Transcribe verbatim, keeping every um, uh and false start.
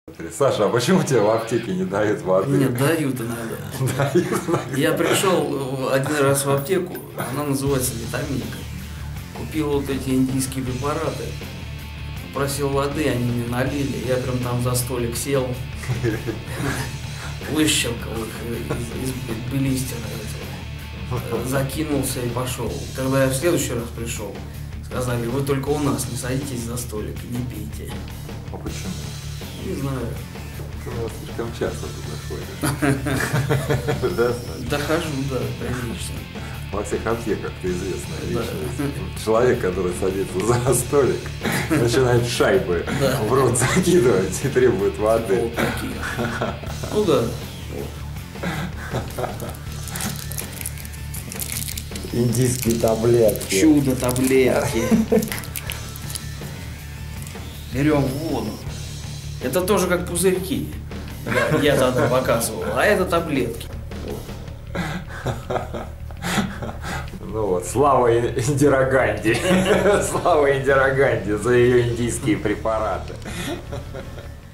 Саша, а почему тебе в аптеке не дают воды? Нет, дают иногда. Дают иногда. Я пришел один раз в аптеку, она называется витаминка. Купил вот эти индийские препараты, просил воды, они мне налили. Я прям там за столик сел, выщелкал их из, из белистера, закинулся и пошел. Когда я в следующий раз пришел, сказали, вы только у нас не садитесь за столик и не пейте. А почему? Не знаю. Ты у нас слишком часто туда ходишь. Да? Дохожу, да, конечно. Во всех аптеках ты известная личность. Человек, который садится за столик, начинает шайбы в рот закидывать и требует воды. Вот такие. Ну да. Индийские таблетки. Чудо-таблетки. Берем воду. Это тоже как пузырьки. Да, я тогда показывал. А это таблетки. Ну вот, слава Индира Ганди. Слава Индира Ганди за ее индийские препараты.